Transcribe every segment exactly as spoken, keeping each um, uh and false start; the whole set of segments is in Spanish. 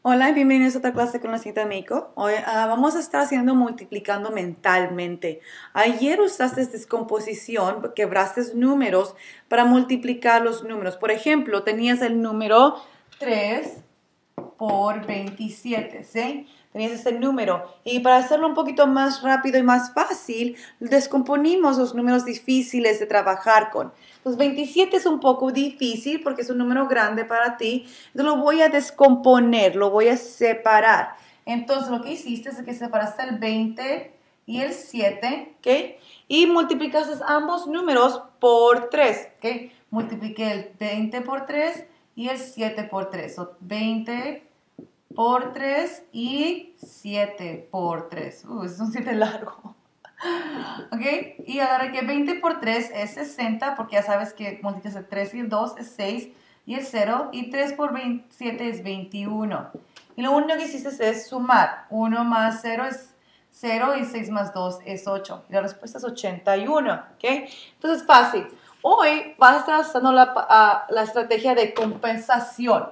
Hola y bienvenidos a otra clase con la señorita Meiko. Hoy uh, vamos a estar haciendo multiplicando mentalmente. Ayer usaste descomposición, quebraste números para multiplicar los números. Por ejemplo, tenías el número tres por veintisiete, ¿sí? Tenías este número. Y para hacerlo un poquito más rápido y más fácil, descomponimos los números difíciles de trabajar con. Entonces, veintisiete es un poco difícil porque es un número grande para ti. Entonces, lo voy a descomponer, lo voy a separar. Entonces, lo que hiciste es que separaste el veinte y el siete, ¿ok? Y multiplicaste ambos números por tres, ¿ok? Multipliqué el veinte por tres y el siete por tres. So, veinte por tres y siete por tres. Uh, es un siete largo. ¿Ok? Y ahora que veinte por tres es sesenta, porque ya sabes que multiplicas el tres y el dos es seis y el cero. Y tres por veintisiete es veintiuno. Y lo único que hiciste es sumar. uno más cero es cero y seis más dos es ocho. Y la respuesta es ochenta y uno. ¿Ok? Entonces, fácil. Hoy vas a estar usando la, uh, la estrategia de compensación.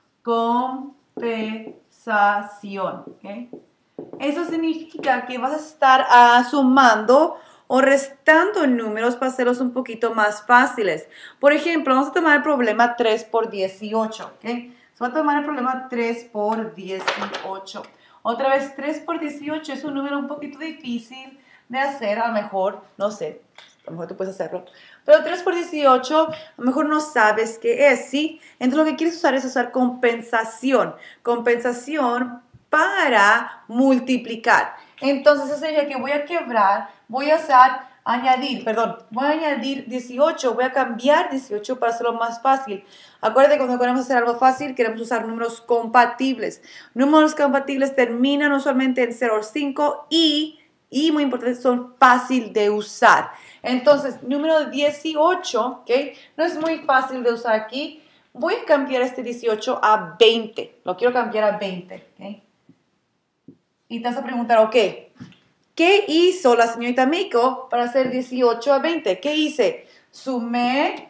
Compensación. ¿Okay? Eso significa que vas a estar uh, sumando o restando números para hacerlos un poquito más fáciles. Por ejemplo, vamos a tomar el problema tres por dieciocho. ¿Okay? Vamos a tomar el problema tres por dieciocho. Otra vez, tres por dieciocho es un número un poquito difícil de hacer. A lo mejor, no sé, a lo mejor tú puedes hacerlo. Pero tres por dieciocho, a lo mejor no sabes qué es, ¿sí? Entonces lo que quieres usar es usar compensación. Compensación para multiplicar. Entonces, eso sería que voy a quebrar, voy a usar, añadir, perdón, voy a añadir dieciocho, voy a cambiar dieciocho para hacerlo más fácil. Acuérdate, cuando queremos hacer algo fácil, queremos usar números compatibles. Números compatibles terminan usualmente en cero o cinco y... Y muy importante, son fácil de usar. Entonces, número dieciocho, ¿ok? No es muy fácil de usar aquí. Voy a cambiar este dieciocho a veinte. Lo quiero cambiar a veinte, ¿ok? Y te vas a preguntar, ok, ¿qué hizo la señorita Meiko para hacer dieciocho a veinte? ¿Qué hice? Sumé,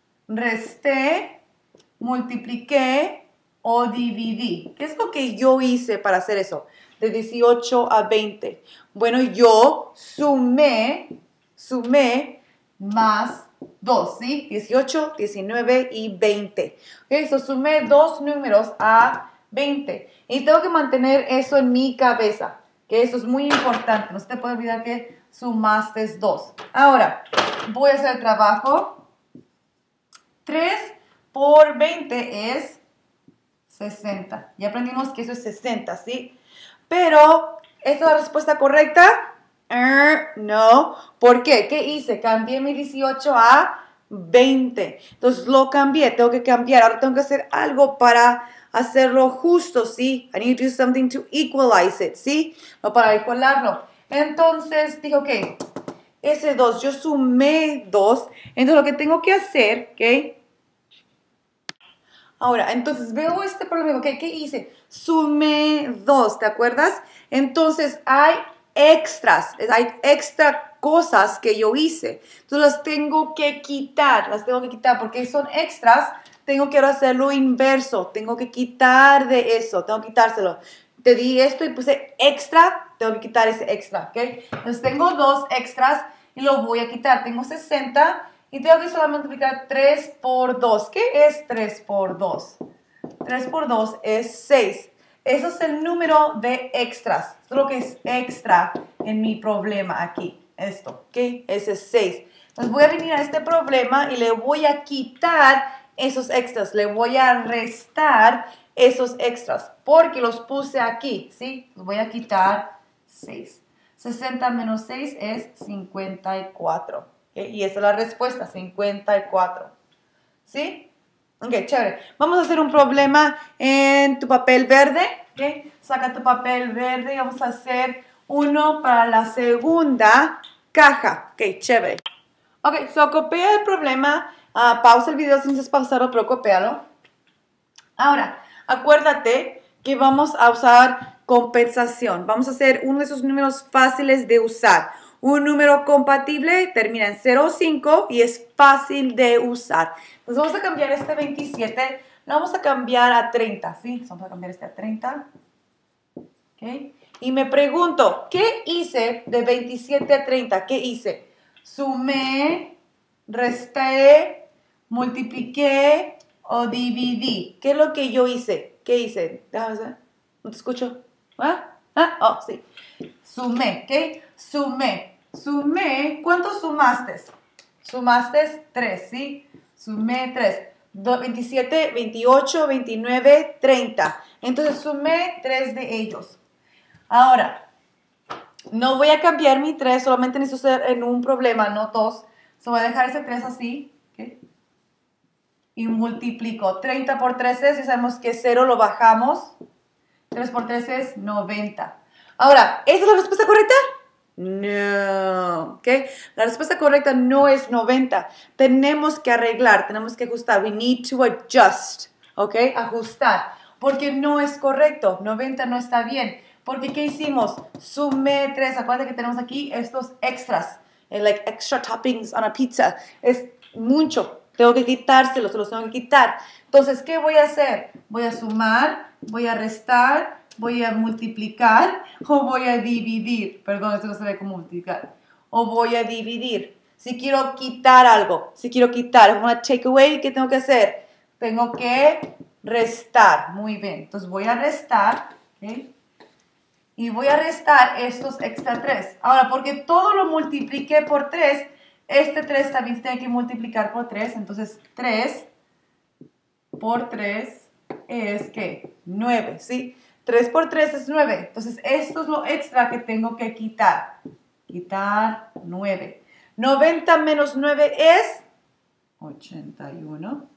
resté, multipliqué o dividí. ¿Qué es lo que yo hice para hacer eso? De dieciocho a veinte. Bueno, yo sumé, sumé más dos, ¿sí? dieciocho, diecinueve y veinte. Ok, so sumé dos números a veinte. Y tengo que mantener eso en mi cabeza, que eso es muy importante. No se te puede olvidar que sumaste dos. Ahora, voy a hacer el trabajo. tres por veinte es sesenta. Ya aprendimos que eso es sesenta, ¿sí? Pero, ¿esta es la respuesta correcta? Uh, no. ¿Por qué? ¿Qué hice? Cambié mi dieciocho a veinte. Entonces, lo cambié. Tengo que cambiar. Ahora tengo que hacer algo para hacerlo justo, ¿sí? I need to do something to equalize it, ¿sí? No para igualarlo. Entonces, dije, ok, ese dos, yo sumé dos. Entonces, lo que tengo que hacer, ¿ok? Ahora, entonces veo este problema, ¿okay? ¿Qué hice? Sumé dos, ¿te acuerdas? Entonces hay extras, hay extra cosas que yo hice. Entonces las tengo que quitar, las tengo que quitar porque son extras. Tengo que ahora hacer lo inverso, tengo que quitar de eso, tengo que quitárselo. Te di esto y puse extra, tengo que quitar ese extra, ¿ok? Entonces tengo dos extras y lo voy a quitar. Tengo sesenta. Y tengo que solamente multiplicar tres por dos. ¿Qué es tres por dos? tres por dos es seis. Eso es el número de extras. Esto es lo que es extra en mi problema aquí. Esto, ¿ok? Ese es seis. Entonces voy a venir a este problema y le voy a quitar esos extras. Le voy a restar esos extras porque los puse aquí, ¿sí? Los voy a quitar seis. sesenta menos seis es cincuenta y cuatro. ¿Okay? Y esa es la respuesta, cincuenta y cuatro. ¿Sí? Ok, chévere. Vamos a hacer un problema en tu papel verde. ¿Okay? Saca tu papel verde y vamos a hacer uno para la segunda caja. Ok, chévere. Ok, so copia el problema. Uh, pausa el video sin pausarlo, pero copialo. Ahora, acuérdate que vamos a usar compensación. Vamos a hacer uno de esos números fáciles de usar. Un número compatible termina en cero o cinco y es fácil de usar. Entonces vamos a cambiar este veintisiete lo vamos a cambiar a treinta, ¿sí? Vamos a cambiar este a treinta. ¿Ok? Y me pregunto, ¿qué hice de veintisiete a treinta? ¿Qué hice? Sumé, resté, multipliqué o dividí. ¿Qué es lo que yo hice? ¿Qué hice? Déjame ver. No te escucho. ¿Ah? ¿Ah? Oh, sí. Sumé, ¿ok? Sumé. Sumé. ¿Cuánto sumaste? Sumaste tres, ¿sí? Sumé tres. veintisiete, veintiocho, veintinueve, treinta. Entonces sumé tres de ellos. Ahora, no voy a cambiar mi tres, solamente necesito hacer en un problema, no dos. So, voy a dejar ese tres así, ¿okay? Y multiplico. treinta por tres es, ya sabemos que cero lo bajamos. tres por tres es noventa. Ahora, ¿esa es la respuesta correcta? No, ¿ok? La respuesta correcta no es noventa. Tenemos que arreglar, tenemos que ajustar. We need to adjust, ¿ok? Ajustar, porque no es correcto. noventa no está bien. Porque, ¿qué hicimos? Sumé tres. Acuérdate que tenemos aquí estos extras. Like extra toppings on a pizza. Es mucho. Tengo que quitárselos, se los tengo que quitar. Entonces, ¿qué voy a hacer? Voy a sumar, voy a restar, voy a multiplicar o voy a dividir. Perdón, esto no se ve como multiplicar. O voy a dividir. Si quiero quitar algo, si quiero quitar, una take away, ¿qué tengo que hacer? Tengo que restar. Muy bien. Entonces, voy a restar, ¿ok? Y voy a restar estos extra tres. Ahora, porque todo lo multipliqué por tres, este tres también se tiene que multiplicar por tres. Entonces, tres por tres es, ¿qué? nueve, ¿sí? tres por tres es nueve. Entonces, esto es lo extra que tengo que quitar. Quitar nueve. noventa menos nueve es ochenta y uno.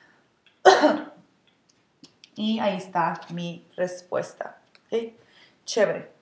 Y ahí está mi respuesta. ¿Okay? Chévere.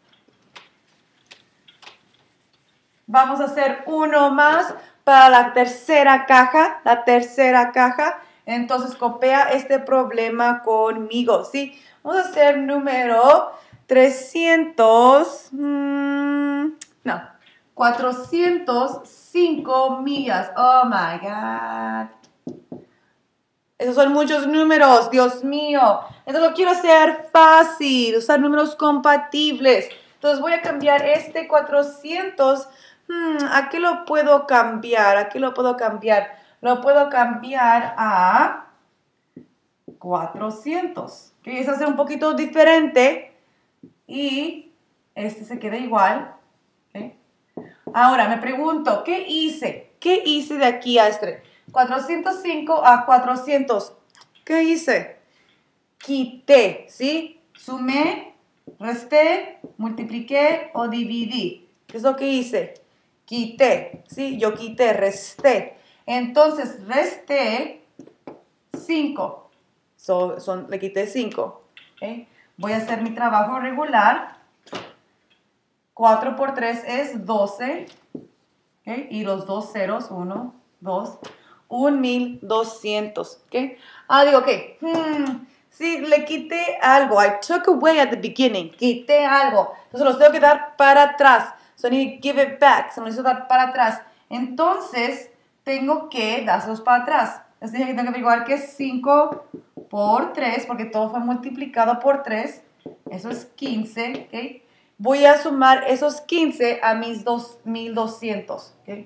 Vamos a hacer uno más para la tercera caja. La tercera caja. Entonces, copia este problema conmigo, ¿sí? Vamos a hacer número trescientos. Mmm, no. cuatrocientos cinco millas. Oh, my God. Esos son muchos números, Dios mío. Entonces lo quiero hacer fácil, usar números compatibles. Entonces voy a cambiar este cuatrocientos. Hmm, ¿a qué lo puedo cambiar? ¿A qué lo puedo cambiar? Lo puedo cambiar a cuatrocientos. Que es hacer un poquito diferente. Y este se queda igual. ¿Okay? Ahora me pregunto, ¿qué hice? ¿Qué hice de aquí a este? cuatrocientos cinco a cuatrocientos. ¿Qué hice? Quité, ¿sí? Sumé, resté, multipliqué o dividí. ¿Qué es lo que hice? Quité, ¿sí? Yo quité, resté. Entonces, resté cinco. So, son, le quité cinco. ¿Okay? Voy a hacer mi trabajo regular. cuatro por tres es doce. ¿Okay? Y los dos ceros, uno, dos, un mil doscientos, ¿ok? Ah, digo, ok, hmm, sí, le quité algo, I took away at the beginning, quité algo, entonces los tengo que dar para atrás, so I need to give it back, se los necesito dar para atrás, entonces tengo que dárselos para atrás, les dije que tengo que averiguar que es cinco por tres, porque todo fue multiplicado por tres, eso es quince, ¿ok? Voy a sumar esos quince a mis mil doscientos, ¿ok?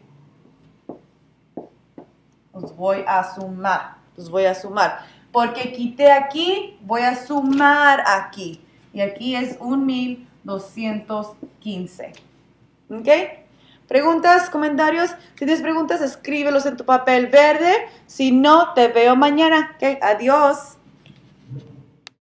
Los voy a sumar, los voy a sumar. Porque quité aquí, voy a sumar aquí. Y aquí es mil doscientos quince. ¿Ok? ¿Preguntas, comentarios? Si tienes preguntas, escríbelos en tu papel verde. Si no, te veo mañana. ¿Ok? Adiós.